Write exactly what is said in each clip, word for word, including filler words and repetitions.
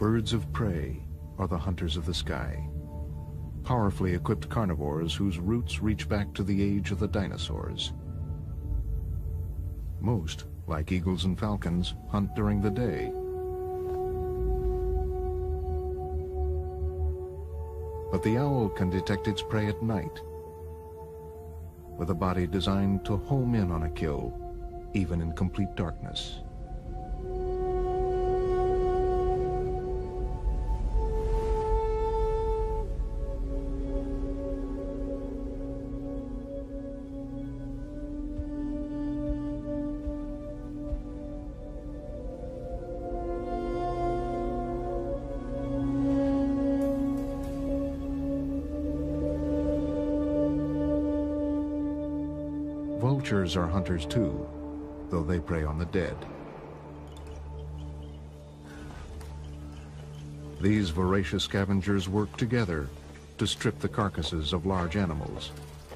Birds of prey are the hunters of the sky, powerfully equipped carnivores whose roots reach back to the age of the dinosaurs. Most, like eagles and falcons, hunt during the day. But the owl can detect its prey at night, with a body designed to home in on a kill, even in complete darkness. Vultures are hunters too, though they prey on the dead. These voracious scavengers work together to strip the carcasses of large animals.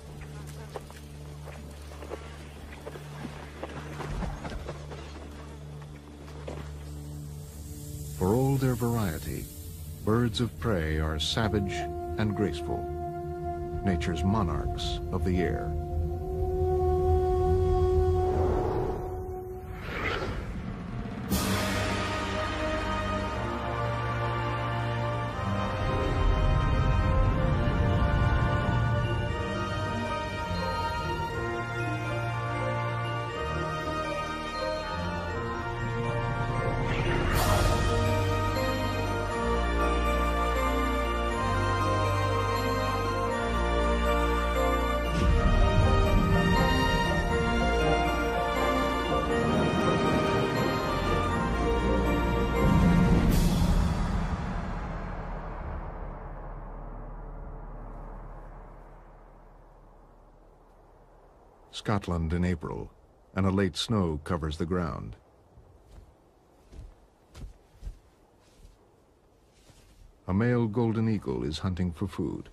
For all their variety, birds of prey are savage and graceful, nature's monarchs of the air. Scotland in April, and a late snow covers the ground. A male golden eagle is hunting for food.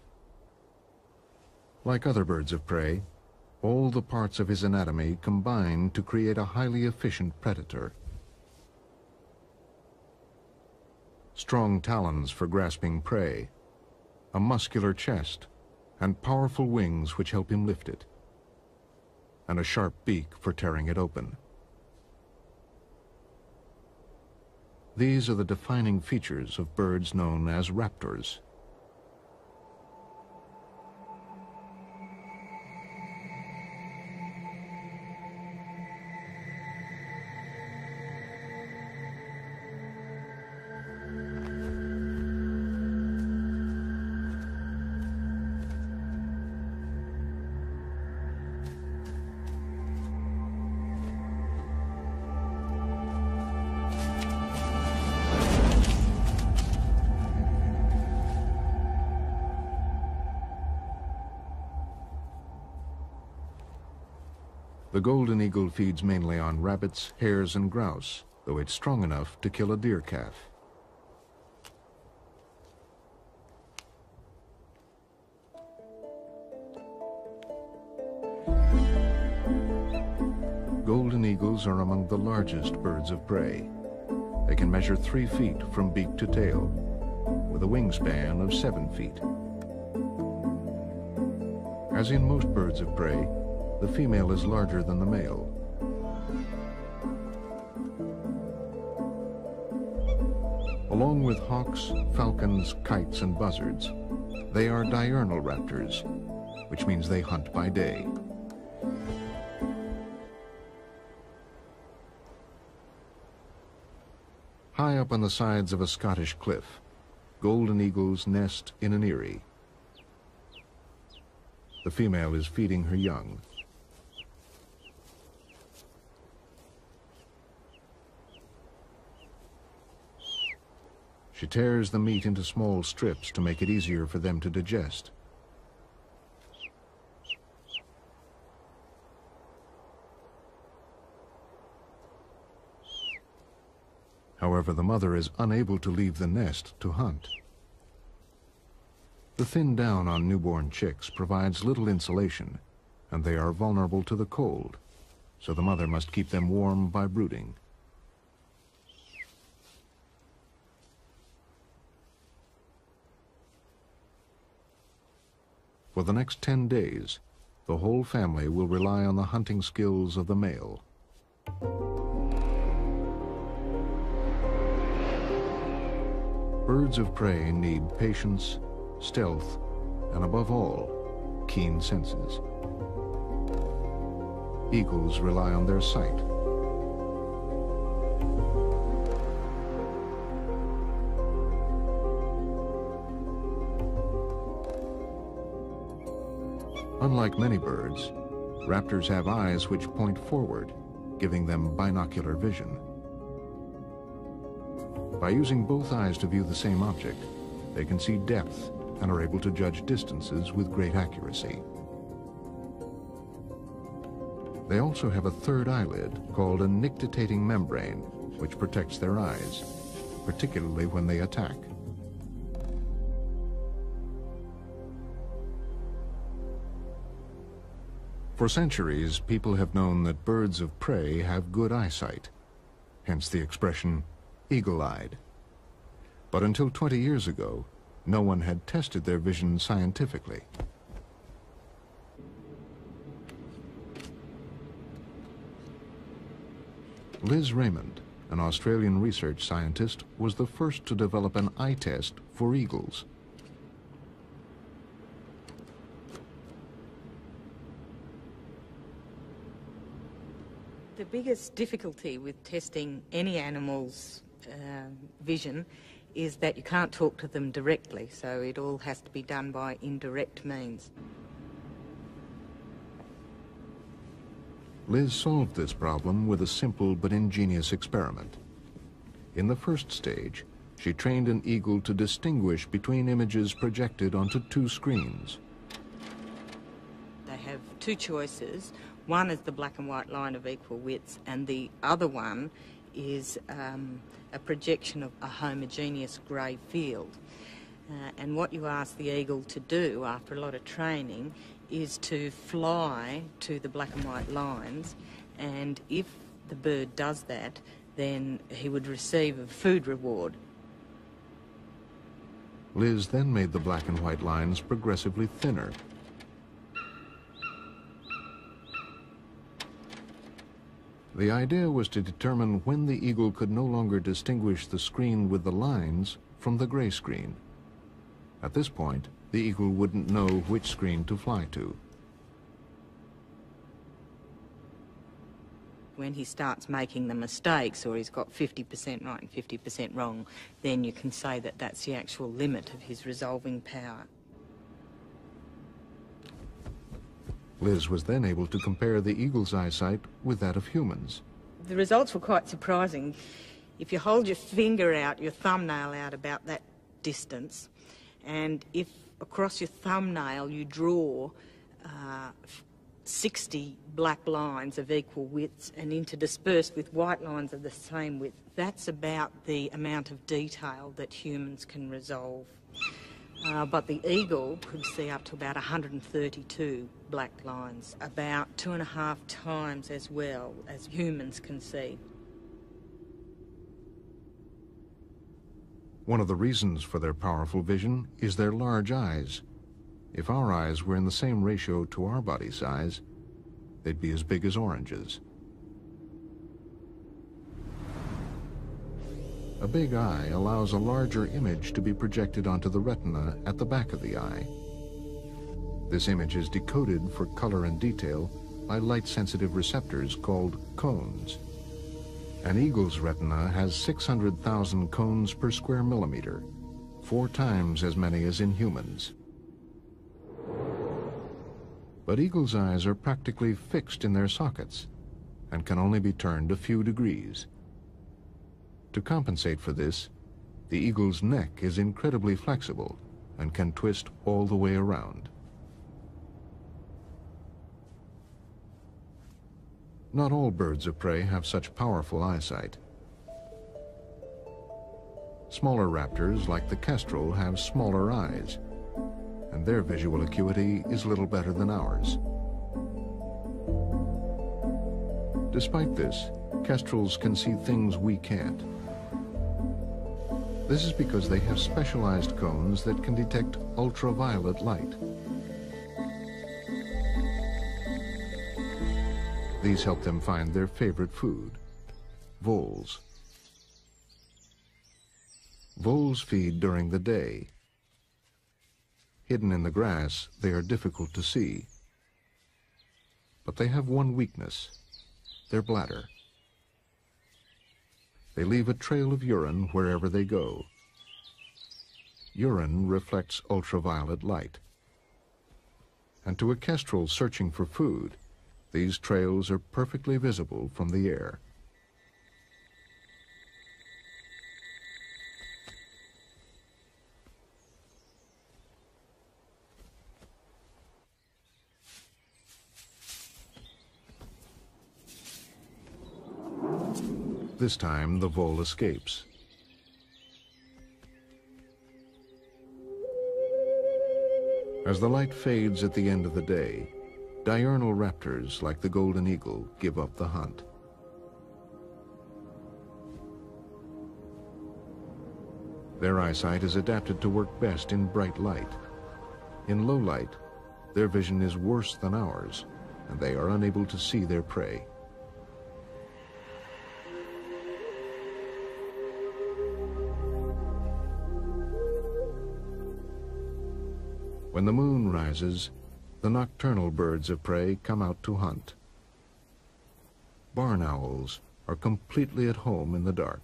Like other birds of prey, all the parts of his anatomy combine to create a highly efficient predator. Strong talons for grasping prey, a muscular chest, and powerful wings which help him lift it, and a sharp beak for tearing it open. These are the defining features of birds known as raptors. The golden eagle feeds mainly on rabbits, hares, and grouse, though it's strong enough to kill a deer calf. Golden eagles are among the largest birds of prey. They can measure three feet from beak to tail, with a wingspan of seven feet. As in most birds of prey, the female is larger than the male. Along with hawks, falcons, kites, and buzzards, they are diurnal raptors, which means they hunt by day. High up on the sides of a Scottish cliff, golden eagles nest in an eyrie. The female is feeding her young. She tears the meat into small strips to make it easier for them to digest. However, the mother is unable to leave the nest to hunt. The thin down on newborn chicks provides little insulation, and they are vulnerable to the cold, so the mother must keep them warm by brooding. For the next ten days, the whole family will rely on the hunting skills of the male. Birds of prey need patience, stealth, and above all, keen senses. Eagles rely on their sight. Unlike many birds, raptors have eyes which point forward, giving them binocular vision. By using both eyes to view the same object, they can see depth and are able to judge distances with great accuracy. They also have a third eyelid called a nictitating membrane, which protects their eyes, particularly when they attack. For centuries, people have known that birds of prey have good eyesight, hence the expression, eagle-eyed. But until twenty years ago, no one had tested their vision scientifically. Liz Raymond, an Australian research scientist, was the first to develop an eye test for eagles. The biggest difficulty with testing any animal's uh, vision is that you can't talk to them directly, so it all has to be done by indirect means. Liz solved this problem with a simple but ingenious experiment. In the first stage, she trained an eagle to distinguish between images projected onto two screens. They have two choices. One is the black and white line of equal widths, and the other one is um, a projection of a homogeneous grey field. Uh, and what you ask the eagle to do after a lot of training is to fly to the black and white lines, and if the bird does that, then he would receive a food reward. Liz then made the black and white lines progressively thinner. The idea was to determine when the eagle could no longer distinguish the screen with the lines from the grey screen. At this point, the eagle wouldn't know which screen to fly to. When he starts making the mistakes, or he's got fifty percent right and fifty percent wrong, then you can say that that's the actual limit of his resolving power. Liz was then able to compare the eagle's eyesight with that of humans. The results were quite surprising. If you hold your finger out, your thumbnail out about that distance, and if across your thumbnail you draw uh, sixty black lines of equal widths and interdispersed with white lines of the same width, that's about the amount of detail that humans can resolve. Uh, but the eagle could see up to about one hundred thirty-two black lines, about two and a half times as well as humans can see. One of the reasons for their powerful vision is their large eyes. If our eyes were in the same ratio to our body size, they'd be as big as oranges. A big eye allows a larger image to be projected onto the retina at the back of the eye. This image is decoded for color and detail by light-sensitive receptors called cones. An eagle's retina has six hundred thousand cones per square millimeter, four times as many as in humans. But eagles' eyes are practically fixed in their sockets and can only be turned a few degrees. To compensate for this, the eagle's neck is incredibly flexible and can twist all the way around. Not all birds of prey have such powerful eyesight. Smaller raptors, like the kestrel, have smaller eyes, and their visual acuity is little better than ours. Despite this, kestrels can see things we can't. This is because they have specialized cones that can detect ultraviolet light. These help them find their favorite food, voles. Voles feed during the day. Hidden in the grass, they are difficult to see. But they have one weakness, their bladder. They leave a trail of urine wherever they go. Urine reflects ultraviolet light. And to a kestrel searching for food, these trails are perfectly visible from the air. This time, the vole escapes. As the light fades at the end of the day, diurnal raptors like the golden eagle give up the hunt. Their eyesight is adapted to work best in bright light. In low light, their vision is worse than ours, and they are unable to see their prey. When the moon rises, the nocturnal birds of prey come out to hunt. Barn owls are completely at home in the dark.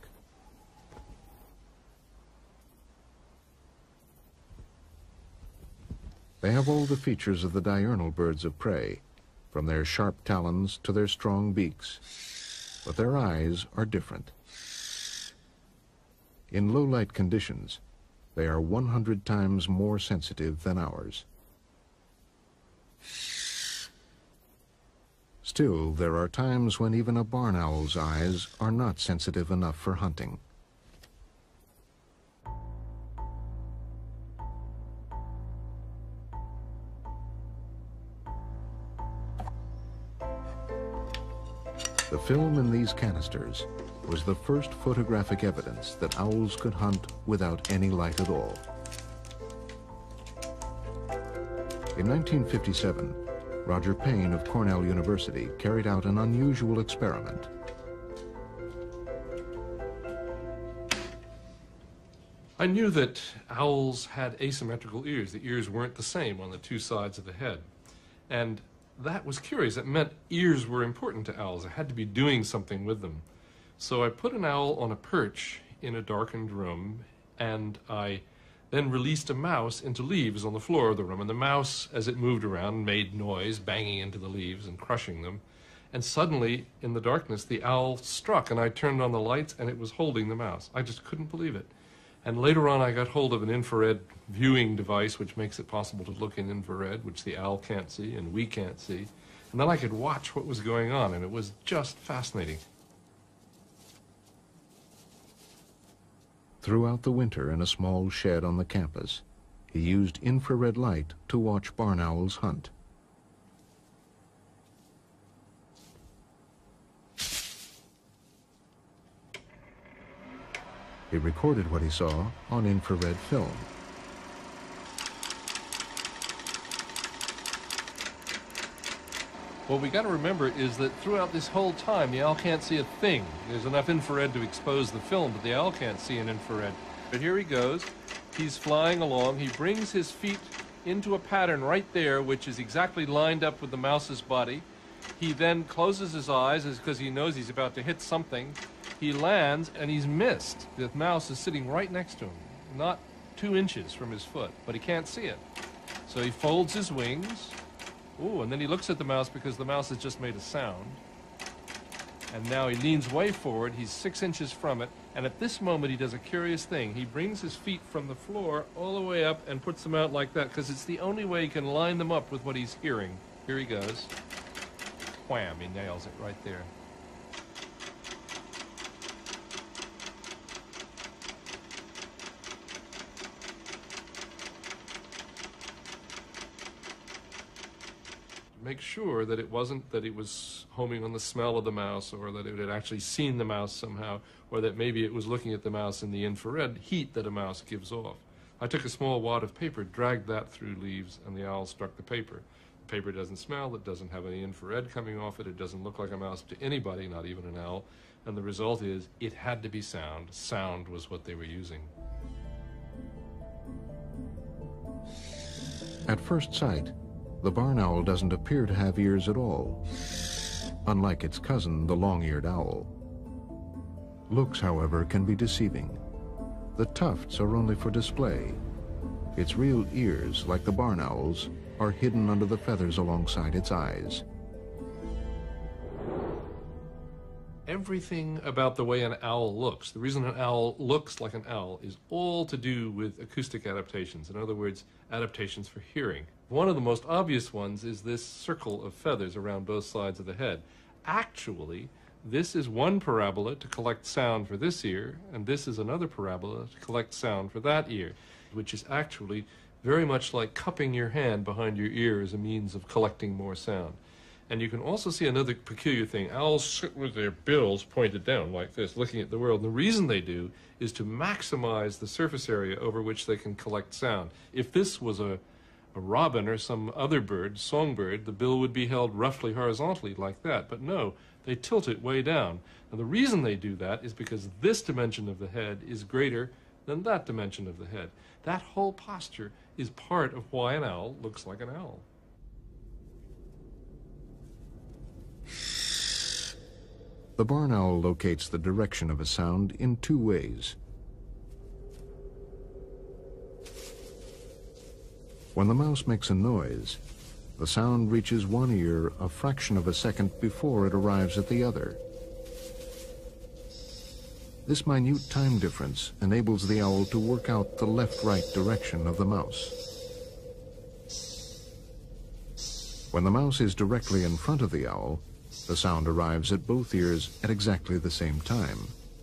They have all the features of the diurnal birds of prey, from their sharp talons to their strong beaks, but their eyes are different. In low-light conditions, they are one hundred times more sensitive than ours. Still, there are times when even a barn owl's eyes are not sensitive enough for hunting. The film in these canisters was the first photographic evidence that owls could hunt without any light at all. In nineteen fifty-seven, Roger Payne of Cornell University carried out an unusual experiment. I knew that owls had asymmetrical ears. The ears weren't the same on the two sides of the head. And that was curious. It meant ears were important to owls. I had to be doing something with them. So I put an owl on a perch in a darkened room, and I then released a mouse into leaves on the floor of the room. And the mouse, as it moved around, made noise, banging into the leaves and crushing them. And suddenly, in the darkness, the owl struck, and I turned on the lights, and it was holding the mouse. I just couldn't believe it. And later on, I got hold of an infrared viewing device, which makes it possible to look in infrared, which the owl can't see and we can't see. And then I could watch what was going on, and it was just fascinating. Throughout the winter in a small shed on the campus, he used infrared light to watch barn owls hunt. He recorded what he saw on infrared film. What we got to remember is that throughout this whole time, the owl can't see a thing. There's enough infrared to expose the film, but the owl can't see an infrared. But here he goes. He's flying along. He brings his feet into a pattern right there, which is exactly lined up with the mouse's body. He then closes his eyes because he knows he's about to hit something. He lands, and he's missed. The mouse is sitting right next to him, not two inches from his foot, but he can't see it. So he folds his wings. Ooh, and then he looks at the mouse because the mouse has just made a sound. And now he leans way forward. He's six inches from it. And at this moment, he does a curious thing. He brings his feet from the floor all the way up and puts them out like that because it's the only way he can line them up with what he's hearing. Here he goes. Wham, he nails it right there. Make sure that it wasn't that it was homing on the smell of the mouse, or that it had actually seen the mouse somehow, or that maybe it was looking at the mouse in the infrared heat that a mouse gives off. I took a small wad of paper, dragged that through leaves, and the owl struck the paper. paper doesn't smell, it doesn't have any infrared coming off it, it doesn't look like a mouse to anybody, not even an owl. And the result is it had to be sound. Sound was what they were using. At first sight, the barn owl doesn't appear to have ears at all, unlike its cousin, the long-eared owl. Looks, however, can be deceiving. The tufts are only for display. Its real ears, like the barn owl's, are hidden under the feathers alongside its eyes. Everything about the way an owl looks, the reason an owl looks like an owl, is all to do with acoustic adaptations. In other words, adaptations for hearing. One of the most obvious ones is this circle of feathers around both sides of the head. Actually, this is one parabola to collect sound for this ear, and this is another parabola to collect sound for that ear, which is actually very much like cupping your hand behind your ear as a means of collecting more sound. And you can also see another peculiar thing. Owls sit with their bills pointed down like this, looking at the world. And the reason they do is to maximize the surface area over which they can collect sound. If this was a, a robin or some other bird, songbird, the bill would be held roughly horizontally like that. But no, they tilt it way down. And the reason they do that is because this dimension of the head is greater than that dimension of the head. That whole posture is part of why an owl looks like an owl. The barn owl locates the direction of a sound in two ways. When the mouse makes a noise, the sound reaches one ear a fraction of a second before it arrives at the other. This minute time difference enables the owl to work out the left-right direction of the mouse. When the mouse is directly in front of the owl, the sound arrives at both ears at exactly the same time.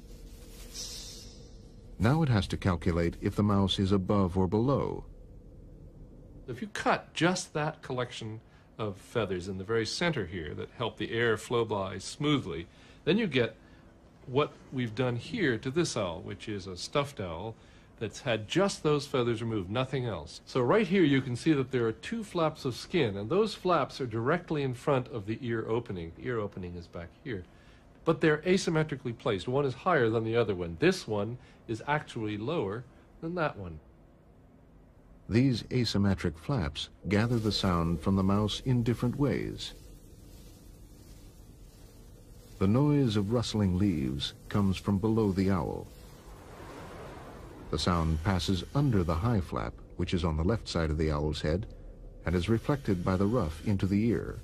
Now it has to calculate if the mouse is above or below. If you cut just that collection of feathers in the very center here that help the air flow by smoothly, then you get what we've done here to this owl, which is a stuffed owl that's had just those feathers removed, nothing else. So right here you can see that there are two flaps of skin, and those flaps are directly in front of the ear opening. The ear opening is back here. But they're asymmetrically placed. One is higher than the other one. This one is actually lower than that one. These asymmetric flaps gather the sound from the mouse in different ways. The noise of rustling leaves comes from below the owl. The sound passes under the high flap, which is on the left side of the owl's head, and is reflected by the ruff into the ear.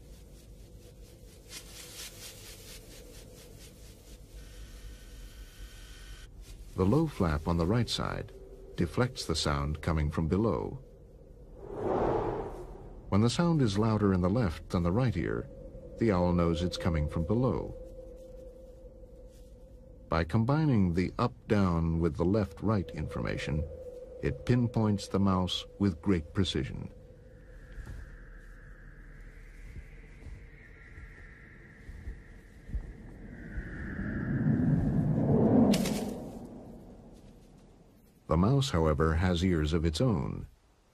The low flap on the right side deflects the sound coming from below. When the sound is louder in the left than the right ear, the owl knows it's coming from below. By combining the up-down with the left-right information, it pinpoints the mouse with great precision. The mouse, however, has ears of its own.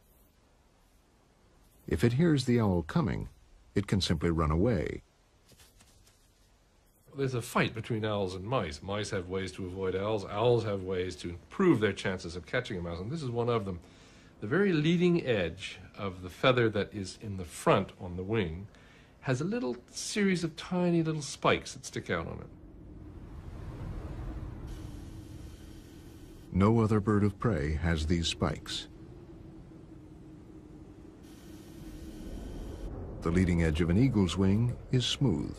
If it hears the owl coming, it can simply run away. There's a fight between owls and mice. Mice have ways to avoid owls. Owls have ways to improve their chances of catching a mouse, and this is one of them. The very leading edge of the feather that is in the front on the wing has a little series of tiny little spikes that stick out on it. No other bird of prey has these spikes. The leading edge of an eagle's wing is smooth.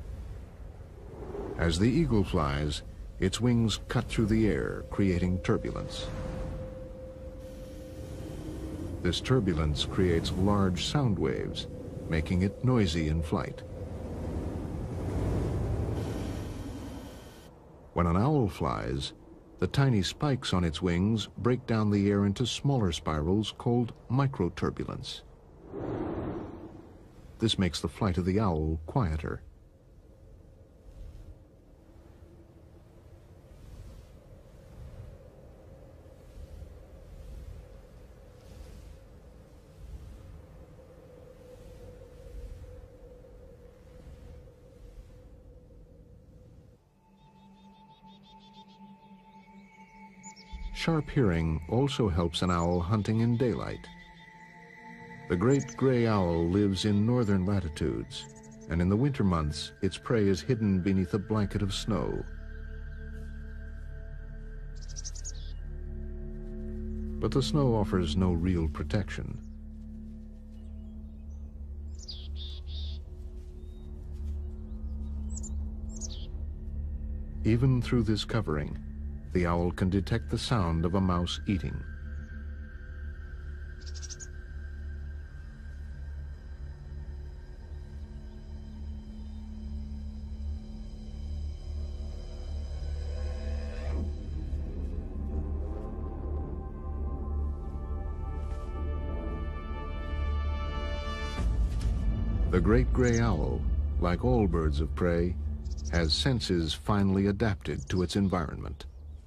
As the eagle flies, its wings cut through the air, creating turbulence. This turbulence creates large sound waves, making it noisy in flight. When an owl flies, the tiny spikes on its wings break down the air into smaller spirals called microturbulence. This makes the flight of the owl quieter. Sharp hearing also helps an owl hunting in daylight. The great gray owl lives in northern latitudes, and in the winter months, its prey is hidden beneath a blanket of snow. But the snow offers no real protection. Even through this covering, the owl can detect the sound of a mouse eating. The great gray owl, like all birds of prey, has senses finely adapted to its environment.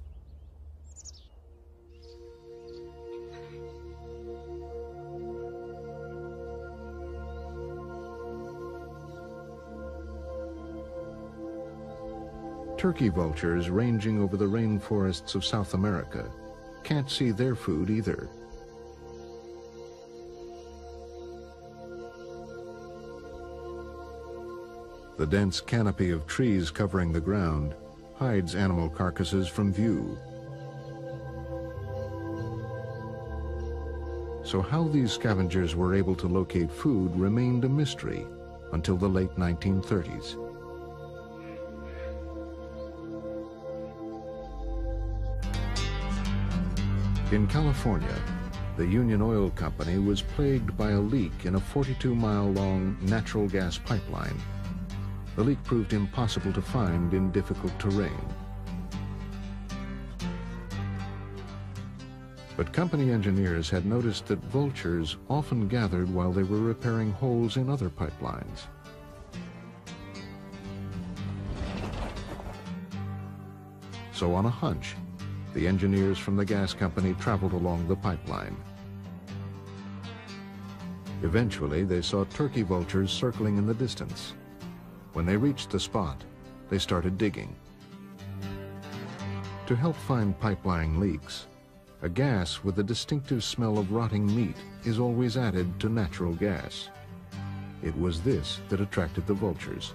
Turkey vultures ranging over the rainforests of South America can't see their food either. The dense canopy of trees covering the ground hides animal carcasses from view. So how these scavengers were able to locate food remained a mystery until the late nineteen thirties. In California, the Union Oil Company was plagued by a leak in a forty-two mile long natural gas pipeline. The leak proved impossible to find in difficult terrain. But company engineers had noticed that vultures often gathered while they were repairing holes in other pipelines. So on a hunch, the engineers from the gas company traveled along the pipeline. Eventually, they saw turkey vultures circling in the distance. When they reached the spot, they started digging. To help find pipeline leaks, a gas with a distinctive smell of rotting meat is always added to natural gas. It was this that attracted the vultures.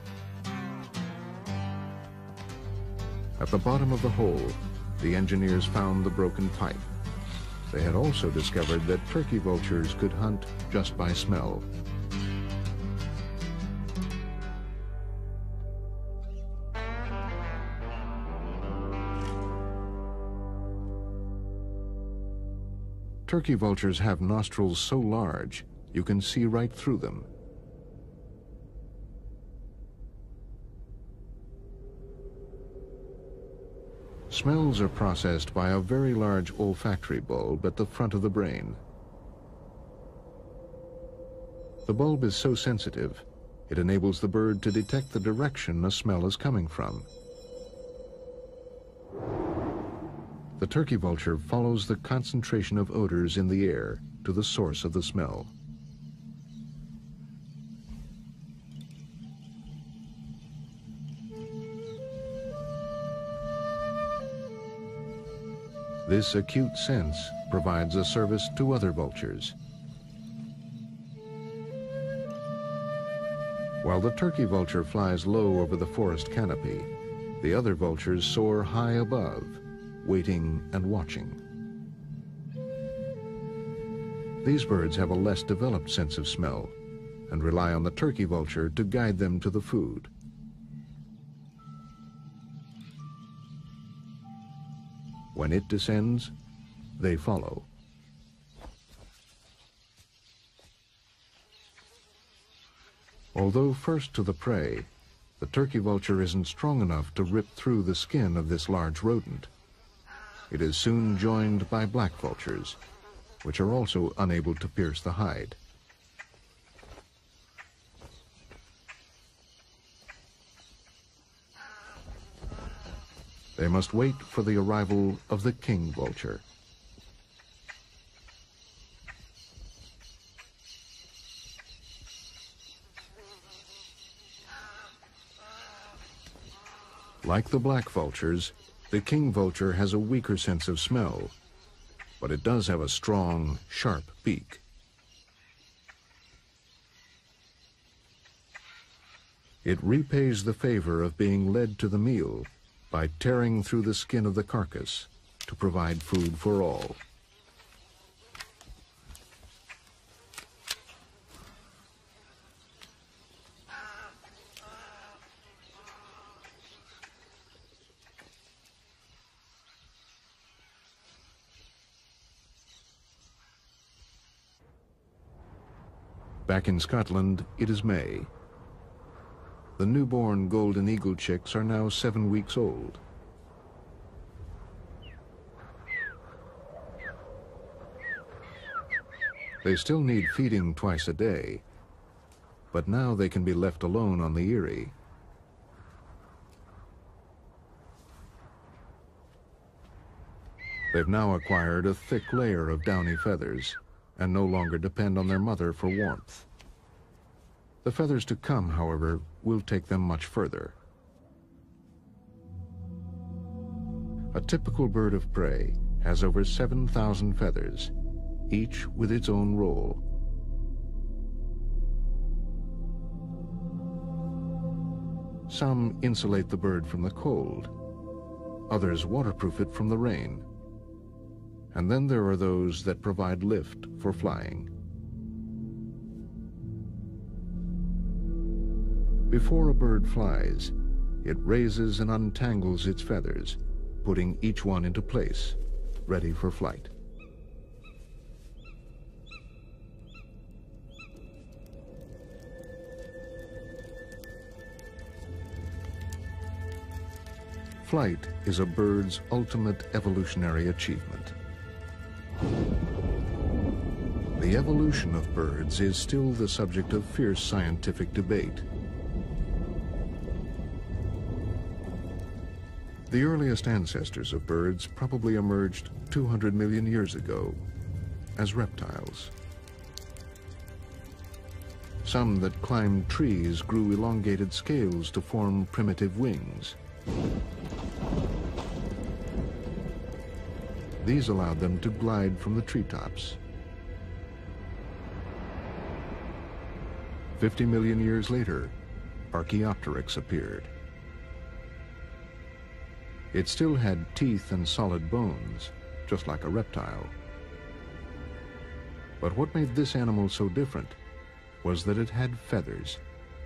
At the bottom of the hole, the engineers found the broken pipe. They had also discovered that turkey vultures could hunt just by smell. Turkey vultures have nostrils so large, you can see right through them. Smells are processed by a very large olfactory bulb at the front of the brain. The bulb is so sensitive, it enables the bird to detect the direction a smell is coming from. The turkey vulture follows the concentration of odors in the air to the source of the smell. This acute sense provides a service to other vultures. While the turkey vulture flies low over the forest canopy, the other vultures soar high above, waiting and watching. These birds have a less developed sense of smell and rely on the turkey vulture to guide them to the food. When it descends, they follow. Although first to the prey, the turkey vulture isn't strong enough to rip through the skin of this large rodent. It is soon joined by black vultures, which are also unable to pierce the hide. They must wait for the arrival of the king vulture. Like the black vultures, the king vulture has a weaker sense of smell but it does have a strong, sharp beak. It repays the favor of being led to the meal by tearing through the skin of the carcass to provide food for all. Back in Scotland, it is May. The newborn golden eagle chicks are now seven weeks old. They still need feeding twice a day, but now they can be left alone on the Erie. They've now acquired a thick layer of downy feathers and no longer depend on their mother for warmth. The feathers to come, however, will take them much further. A typical bird of prey has over seven thousand feathers, each with its own role. Some insulate the bird from the cold, others waterproof it from the rain. And then there are those that provide lift for flying. Before a bird flies, it raises and untangles its feathers, putting each one into place, ready for flight. Flight is a bird's ultimate evolutionary achievement. The evolution of birds is still the subject of fierce scientific debate. The earliest ancestors of birds probably emerged two hundred million years ago as reptiles. Some that climbed trees grew elongated scales to form primitive wings. These allowed them to glide from the treetops. Fifty million years later, Archaeopteryx appeared. It still had teeth and solid bones, just like a reptile. But what made this animal so different was that it had feathers.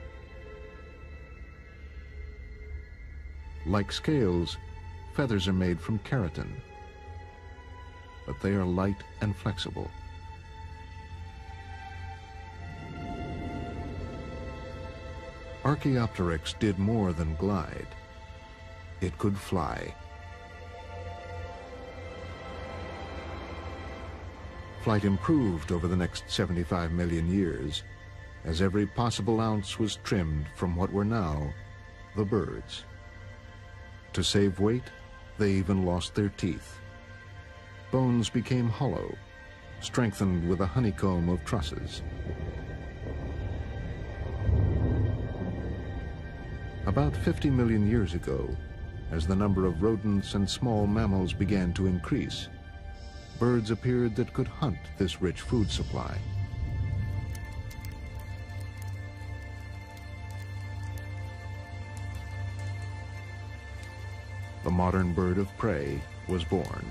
Like scales, feathers are made from keratin, but they are light and flexible. Archaeopteryx did more than glide. It could fly. Flight improved over the next seventy-five million years, as every possible ounce was trimmed from what were now the birds. To save weight, they even lost their teeth. Bones became hollow, strengthened with a honeycomb of trusses. About fifty million years ago, as the number of rodents and small mammals began to increase, birds appeared that could hunt this rich food supply. The modern bird of prey was born.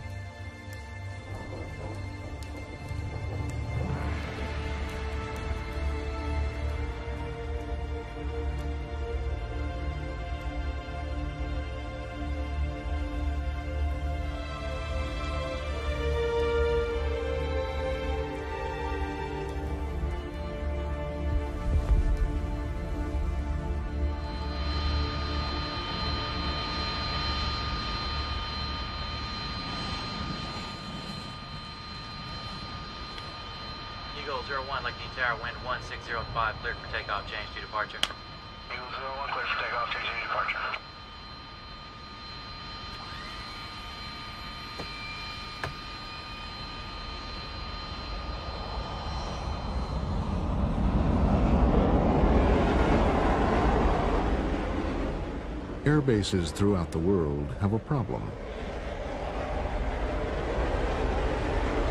Eagle zero one, Lake Tower, wind one six zero five, cleared for takeoff, change to departure. Eagle zero one, cleared for takeoff, change to departure. Air bases throughout the world have a problem.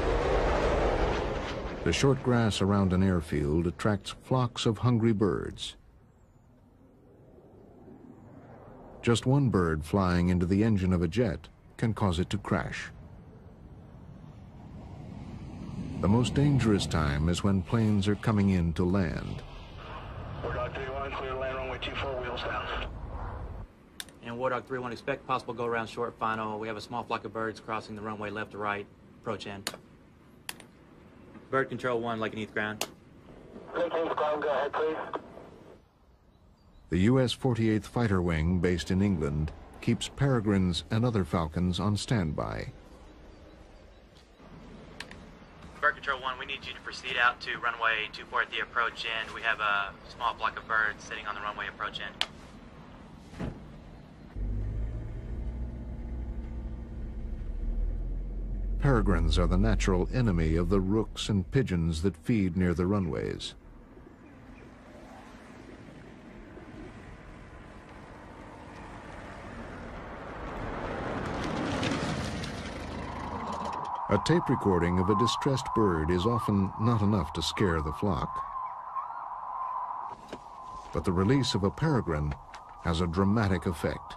The short grass around an airfield attracts flocks of hungry birds. Just one bird flying into the engine of a jet can cause it to crash. The most dangerous time is when planes are coming in to land. War Dog three one, clear land runway two four, wheels down. And War Dog three one, expect possible go-around short final. We have a small flock of birds crossing the runway left to right. Approach in. Bird control one, Lake and Heath ground. Lake and Heath ground, go ahead, please. The U S forty-eighth Fighter Wing, based in England, keeps peregrines and other falcons on standby. Bird control one, we need you to proceed out to runway two four at the approach end. We have a small flock of birds sitting on the runway approach end. Peregrines are the natural enemy of the rooks and pigeons that feed near the runways. A tape recording of a distressed bird is often not enough to scare the flock. But the release of a peregrine has a dramatic effect.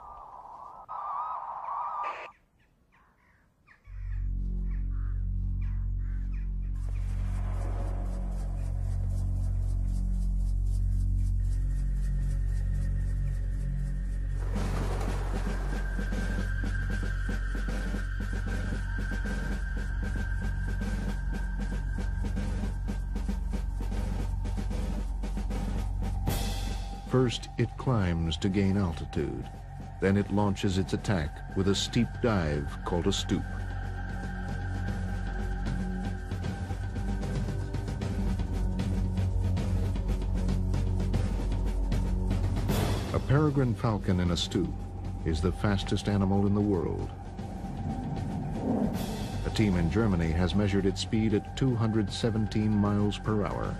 First, it climbs to gain altitude. Then it launches its attack with a steep dive called a stoop. A peregrine falcon in a stoop is the fastest animal in the world. A team in Germany has measured its speed at two hundred seventeen miles per hour.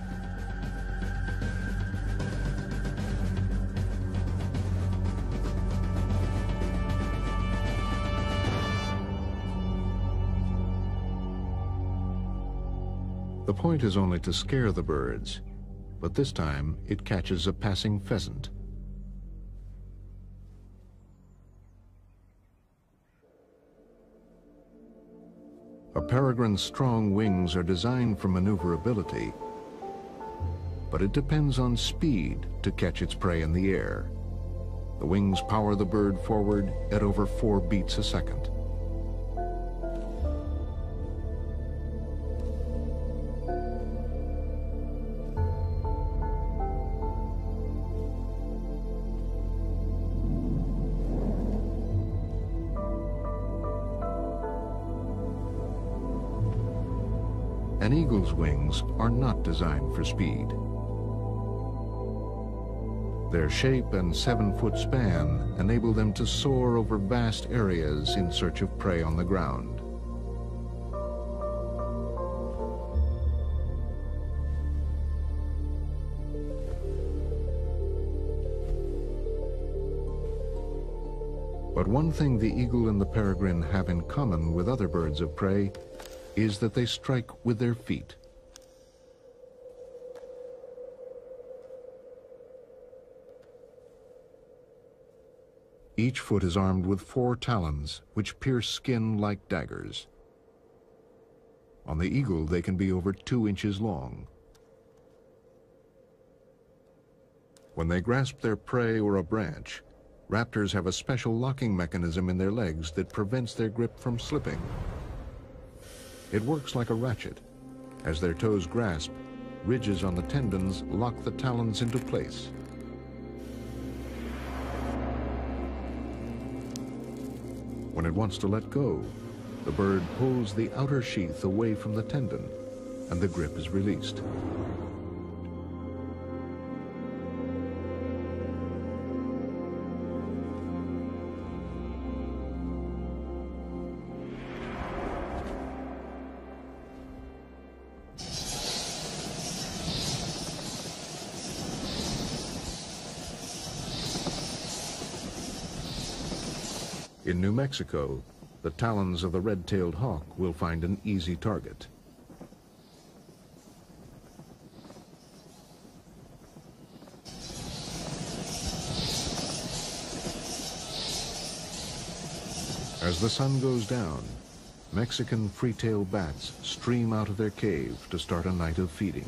The point is only to scare the birds, but this time it catches a passing pheasant. A peregrine's strong wings are designed for maneuverability, but it depends on speed to catch its prey in the air. The wings power the bird forward at over four beats a second. An eagle's wings are not designed for speed. Their shape and seven-foot span enable them to soar over vast areas in search of prey on the ground. But one thing the eagle and the peregrine have in common with other birds of prey is that they strike with their feet. Each foot is armed with four talons, which pierce skin like daggers. On the eagle, they can be over two inches long. When they grasp their prey or a branch, raptors have a special locking mechanism in their legs that prevents their grip from slipping. It works like a ratchet. As their toes grasp, ridges on the tendons lock the talons into place. When it wants to let go, the bird pulls the outer sheath away from the tendon, and the grip is released. In New Mexico, the talons of the red-tailed hawk will find an easy target. As the sun goes down, Mexican free-tailed bats stream out of their cave to start a night of feeding.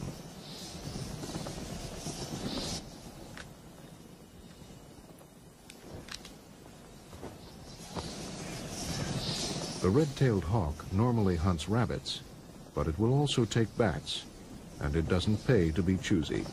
The red-tailed hawk normally hunts rabbits, but it will also take bats, and it doesn't pay to be choosy.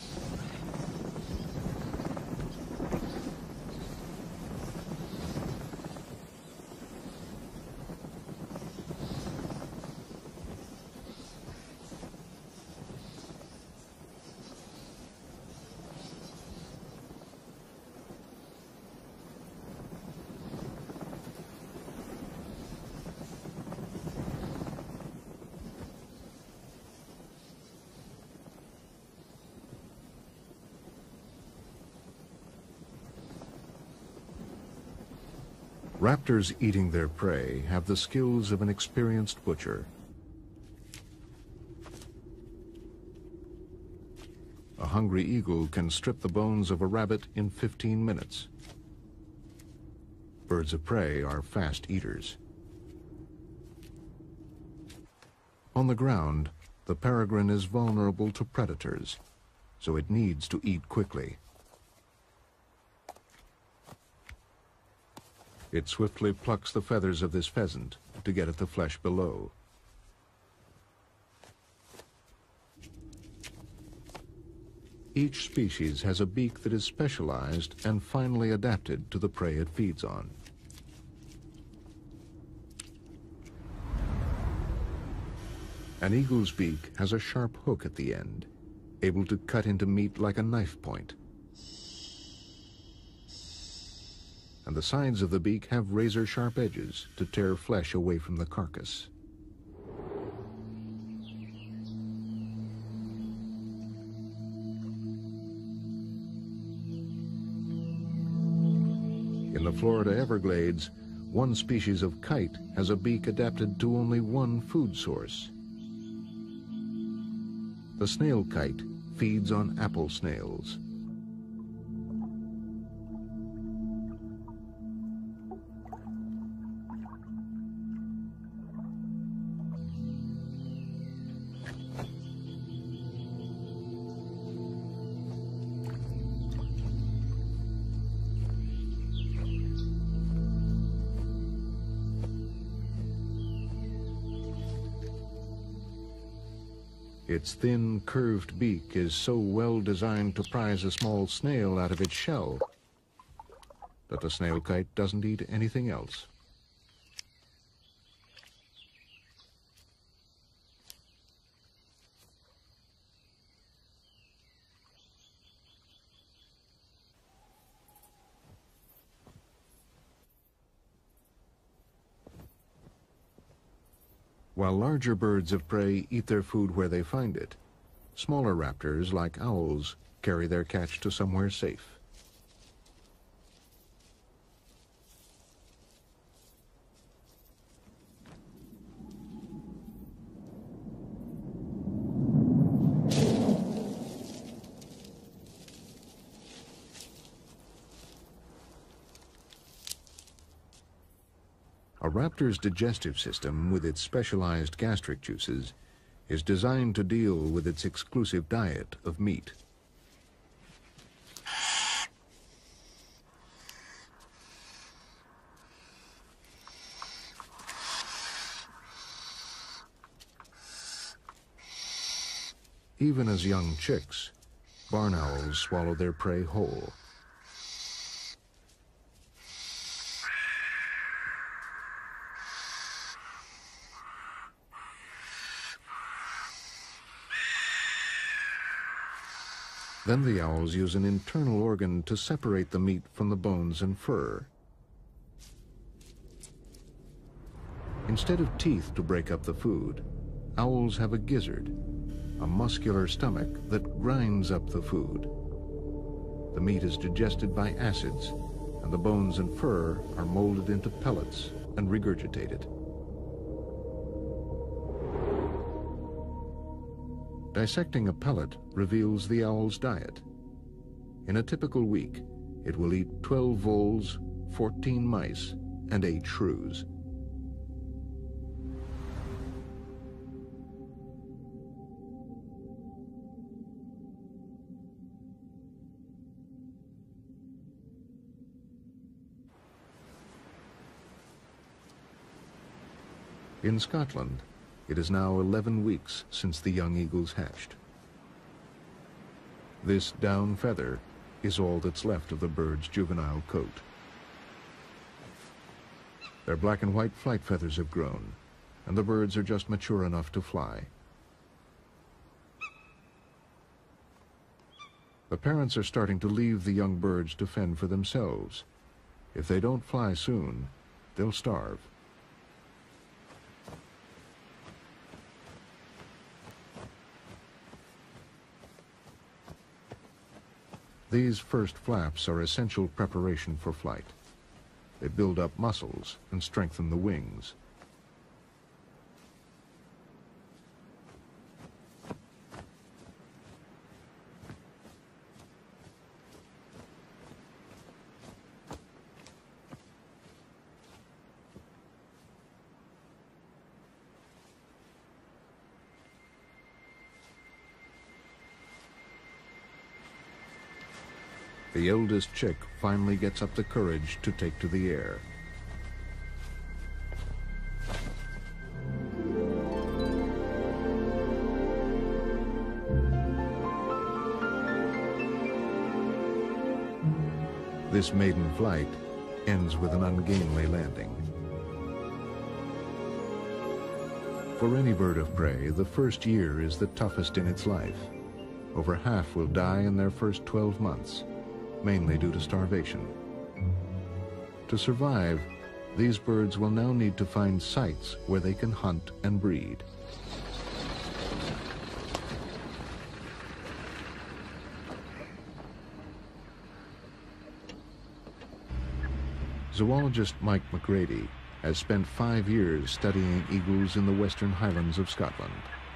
Raptors eating their prey have the skills of an experienced butcher. A hungry eagle can strip the bones of a rabbit in fifteen minutes. Birds of prey are fast eaters. On the ground, the peregrine is vulnerable to predators, so it needs to eat quickly. It swiftly plucks the feathers of this pheasant to get at the flesh below. Each species has a beak that is specialized and finely adapted to the prey it feeds on. An eagle's beak has a sharp hook at the end, able to cut into meat like a knife point. And the sides of the beak have razor-sharp edges to tear flesh away from the carcass. In the Florida Everglades, one species of kite has a beak adapted to only one food source. The snail kite feeds on apple snails. Its thin, curved beak is so well designed to prise a small snail out of its shell that the snail kite doesn't eat anything else. While larger birds of prey eat their food where they find it, smaller raptors, like owls, carry their catch to somewhere safe. A raptor's digestive system, with its specialized gastric juices, is designed to deal with its exclusive diet of meat. Even as young chicks, barn owls swallow their prey whole. Then the owls use an internal organ to separate the meat from the bones and fur. Instead of teeth to break up the food, owls have a gizzard, a muscular stomach that grinds up the food. The meat is digested by acids, and the bones and fur are molded into pellets and regurgitated. Dissecting a pellet reveals the owl's diet. In a typical week, it will eat twelve voles, fourteen mice, and eight shrews. In Scotland, it is now eleven weeks since the young eagles hatched. This down feather is all that's left of the bird's juvenile coat. Their black and white flight feathers have grown, and the birds are just mature enough to fly. The parents are starting to leave the young birds to fend for themselves. If they don't fly soon, they'll starve. These first flaps are essential preparation for flight. They build up muscles and strengthen the wings. The eldest chick finally gets up the courage to take to the air. This maiden flight ends with an ungainly landing. For any bird of prey, the first year is the toughest in its life. Over half will die in their first twelve months. Mainly due to starvation. To survive, these birds will now need to find sites where they can hunt and breed. Zoologist Mike McGrady has spent five years studying eagles in the Western Highlands of Scotland.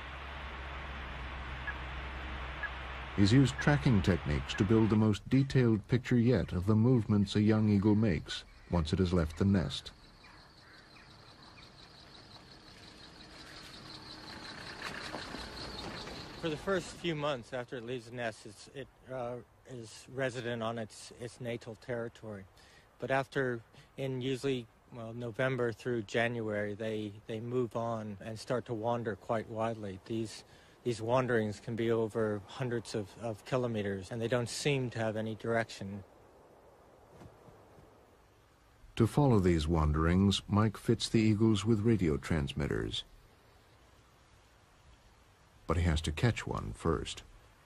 He's used tracking techniques to build the most detailed picture yet of the movements a young eagle makes once it has left the nest. For the first few months after it leaves the nest, it's, it uh, is resident on its, its natal territory. But after, in usually well, November through January, they, they move on and start to wander quite widely. These These wanderings can be over hundreds of, of kilometers, and they don't seem to have any direction. To follow these wanderings, Mike fits the eagles with radio transmitters. But he has to catch one first.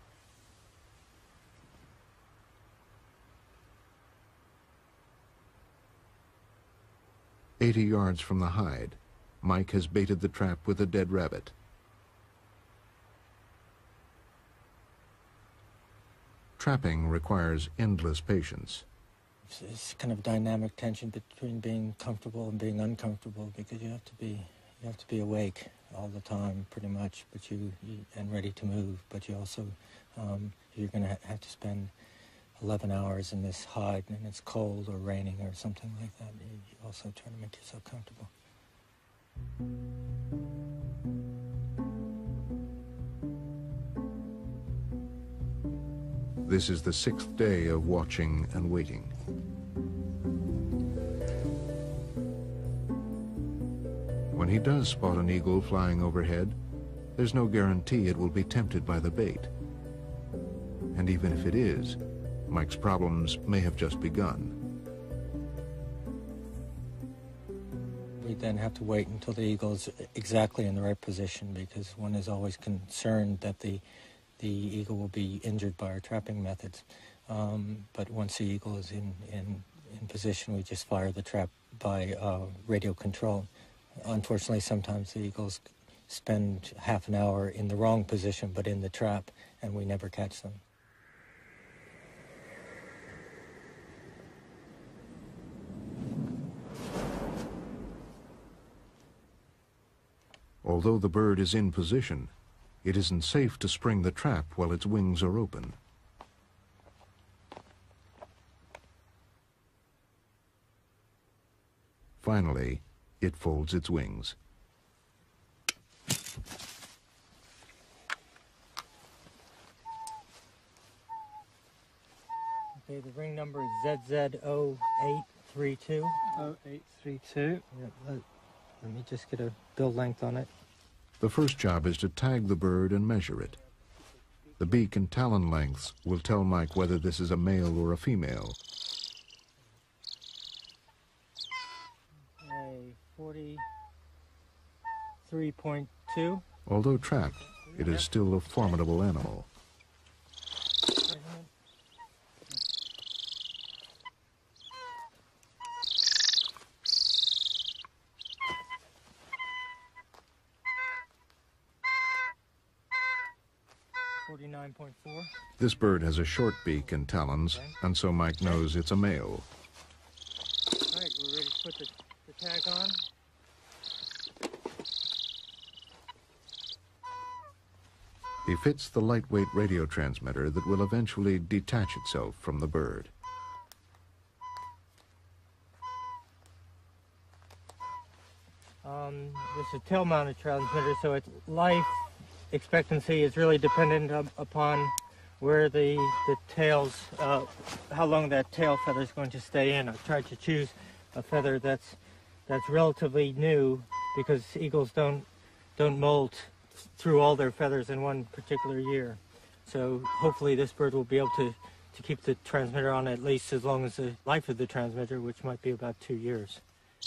Eighty yards from the hide, Mike has baited the trap with a dead rabbit. Trapping requires endless patience. It's, it's kind of dynamic tension between being comfortable and being uncomfortable, because you have to be you have to be awake all the time, pretty much, but you, you and ready to move. But you also um, you're going to ha have to spend eleven hours in this hide, and it's cold or raining or something like that. You, you also try to make yourself comfortable. This is the sixth day of watching and waiting. When he does spot an eagle flying overhead, there's no guarantee it will be tempted by the bait. And even if it is, Mike's problems may have just begun. We then have to wait until the eagle is exactly in the right position, because one is always concerned that the the eagle will be injured by our trapping methods. Um, but once the eagle is in, in, in position, we just fire the trap by uh, radio control. Unfortunately, sometimes the eagles spend half an hour in the wrong position, but in the trap, and we never catch them. Although the bird is in position, it isn't safe to spring the trap while its wings are open. finally, it folds its wings. Okay, the ring number is Z Z zero eight three two. oh eight three two. Yep, let, let me just get a bill length on it. The first job is to tag the bird and measure it. The beak and talon lengths will tell Mike whether this is a male or a female. Okay, forty-three point two. Although trapped, it is still a formidable animal. forty-nine point four. This bird has a short beak and talons, and so Mike knows it's a male. All right, we're ready to put the, the tag on. He fits the lightweight radio transmitter that will eventually detach itself from the bird. Um, this is a tail-mounted transmitter, so its life expectancy is really dependent up, upon where the the tails, uh, how long that tail feather is going to stay in. I've tried to choose a feather that's that's relatively new because eagles don't don't molt through all their feathers in one particular year. So hopefully this bird will be able to to keep the transmitter on at least as long as the life of the transmitter, which might be about two years.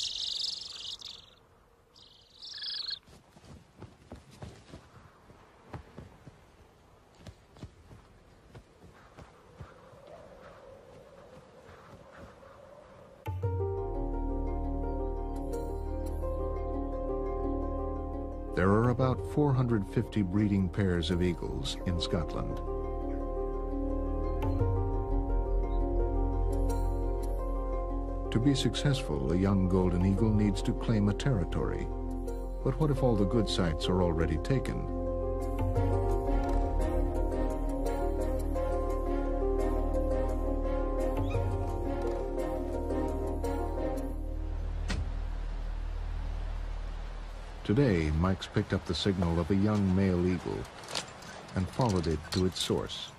There are about four hundred fifty breeding pairs of eagles in Scotland. To be successful, a young golden eagle needs to claim a territory. But what if all the good sites are already taken? Today, Mike's picked up the signal of a young male eagle and followed it to its source.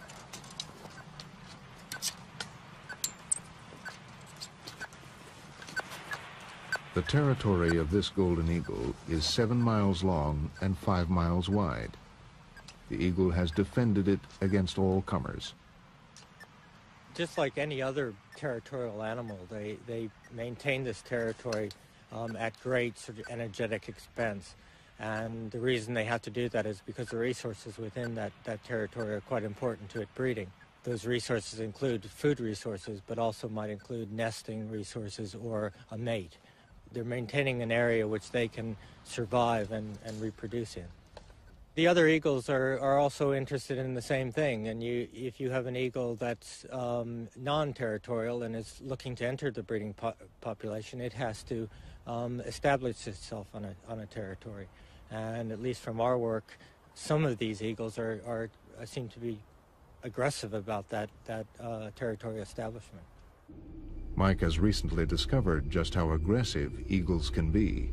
The territory of this golden eagle is seven miles long and five miles wide. The eagle has defended it against all comers. Just like any other territorial animal, they, they maintain this territory um, at great sort of energetic expense. And the reason they have to do that is because the resources within that, that territory are quite important to it breeding. Those resources include food resources, but also might include nesting resources or a mate. They're maintaining an area which they can survive and, and reproduce in. The other eagles are, are also interested in the same thing, and you, if you have an eagle that's um, non-territorial and is looking to enter the breeding po population, it has to um, establish itself on a, on a territory. And at least from our work, some of these eagles are, are seem to be aggressive about that, that uh, territory establishment. Mike has recently discovered just how aggressive eagles can be.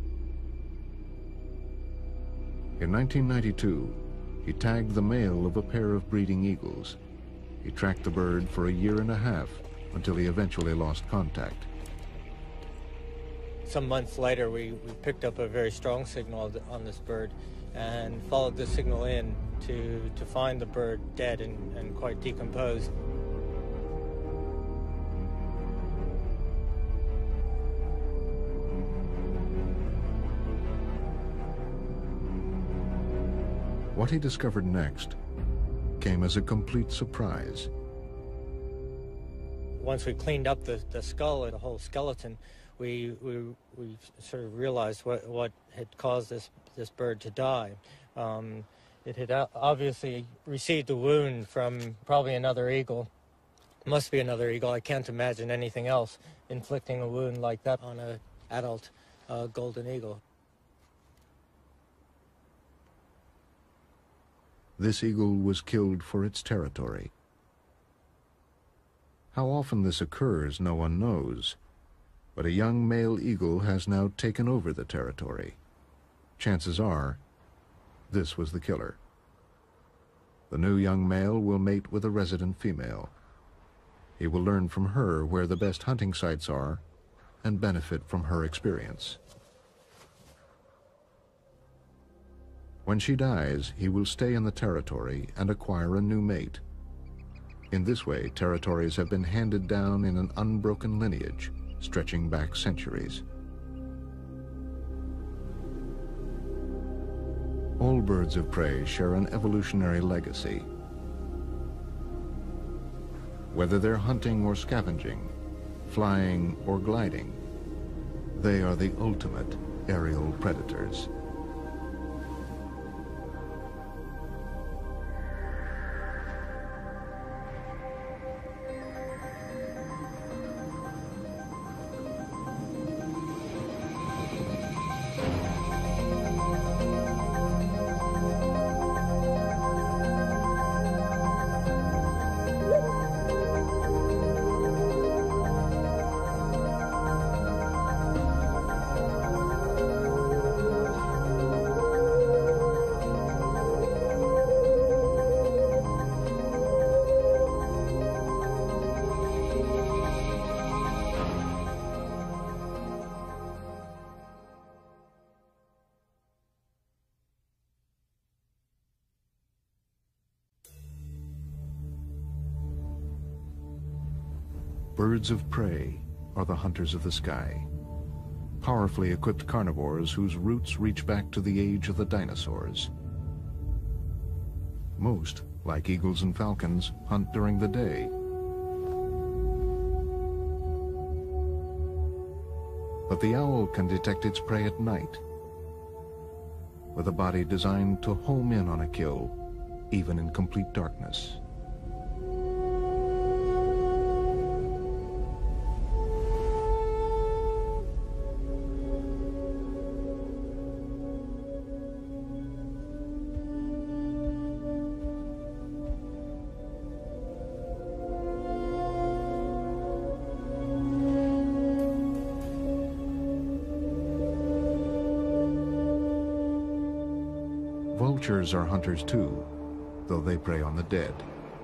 In nineteen ninety-two, he tagged the male of a pair of breeding eagles. He tracked the bird for a year and a half until he eventually lost contact. Some months later, we, we picked up a very strong signal on this bird and followed the signal in to, to find the bird dead and, and quite decomposed. What he discovered next came as a complete surprise. Once we cleaned up the, the skull and the whole skeleton, we, we, we sort of realized what, what had caused this, this bird to die. Um, it had obviously received a wound from probably another eagle. Must be another eagle. I can't imagine anything else inflicting a wound like that on an adult uh, golden eagle. This eagle was killed for its territory. How often this occurs, no one knows. But a young male eagle has now taken over the territory. Chances are, this was the killer. The new young male will mate with a resident female. He will learn from her where the best hunting sites are and benefit from her experience. When she dies, he will stay in the territory and acquire a new mate. In this way, territories have been handed down in an unbroken lineage, stretching back centuries. All birds of prey share an evolutionary legacy. Whether they're hunting or scavenging, flying or gliding, they are the ultimate aerial predators. Birds of prey are the hunters of the sky, powerfully equipped carnivores whose roots reach back to the age of the dinosaurs. Most, like eagles and falcons, hunt during the day. But the owl can detect its prey at night, with a body designed to home in on a kill, even in complete darkness. Vultures are hunters too, though they prey on the dead.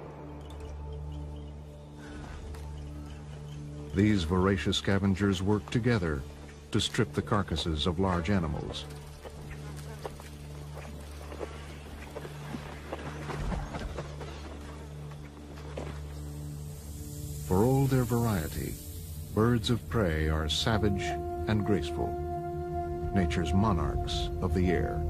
These voracious scavengers work together to strip the carcasses of large animals. For all their variety, birds of prey are savage and graceful, nature's monarchs of the air.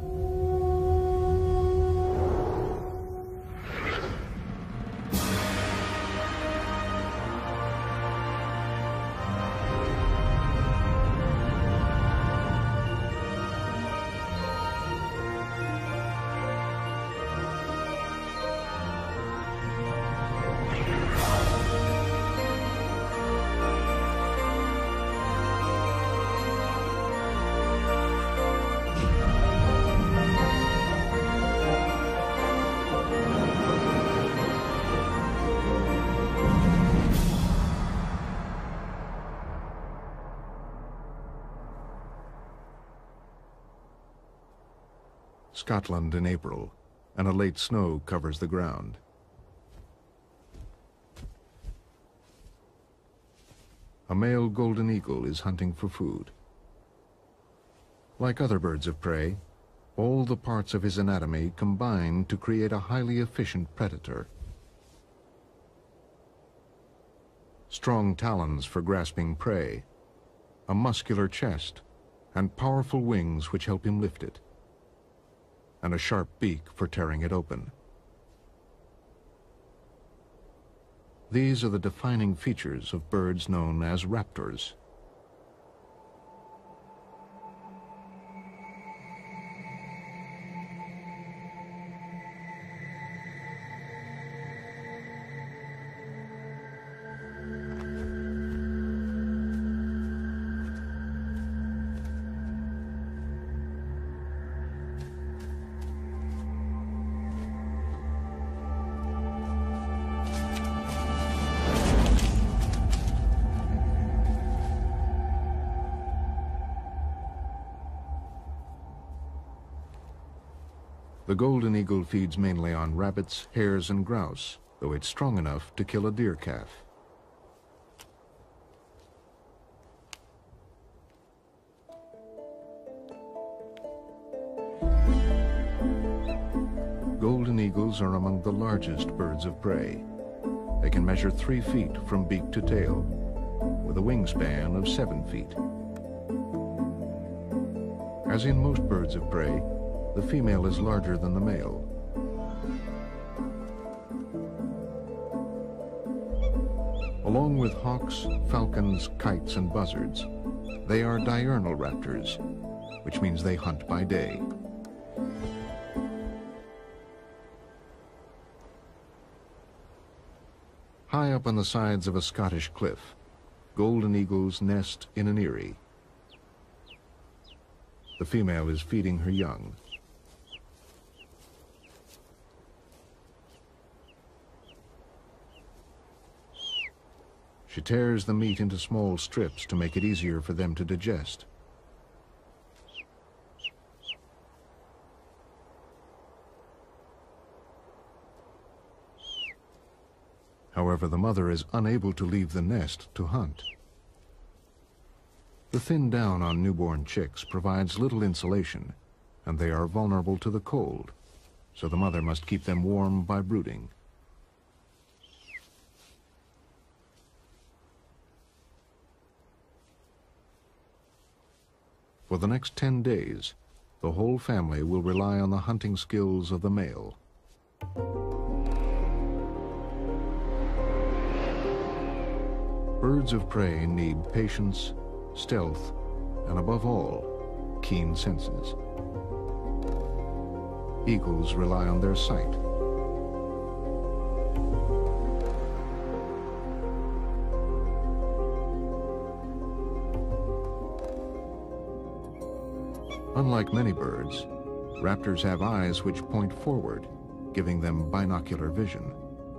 Scotland in April, and a late snow covers the ground. A male golden eagle is hunting for food. Like other birds of prey, all the parts of his anatomy combine to create a highly efficient predator. Strong talons for grasping prey, a muscular chest, and powerful wings which help him lift it, and a sharp beak for tearing it open. These are the defining features of birds known as raptors. The golden eagle feeds mainly on rabbits, hares, and grouse, though it's strong enough to kill a deer calf. Golden eagles are among the largest birds of prey. They can measure three feet from beak to tail, with a wingspan of seven feet. As in most birds of prey, the female is larger than the male. Along with hawks, falcons, kites, and buzzards, they are diurnal raptors, which means they hunt by day. High up on the sides of a Scottish cliff, golden eagles nest in an eyrie. The female is feeding her young. She tears the meat into small strips to make it easier for them to digest. However, the mother is unable to leave the nest to hunt. The thin down on newborn chicks provides little insulation, and they are vulnerable to the cold, so the mother must keep them warm by brooding. For the next ten days, the whole family will rely on the hunting skills of the male. Birds of prey need patience, stealth, and above all, keen senses. Eagles rely on their sight. Unlike many birds, raptors have eyes which point forward, giving them binocular vision.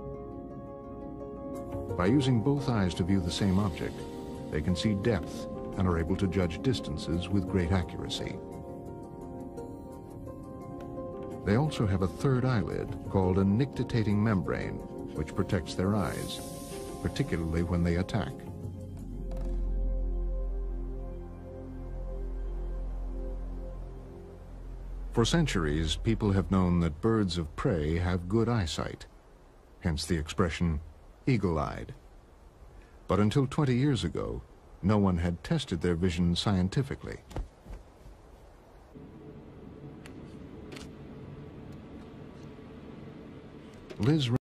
By using both eyes to view the same object, they can see depth and are able to judge distances with great accuracy. They also have a third eyelid called a nictitating membrane, which protects their eyes, particularly when they attack. For centuries, people have known that birds of prey have good eyesight, hence the expression eagle-eyed. But until twenty years ago, no one had tested their vision scientifically. Liz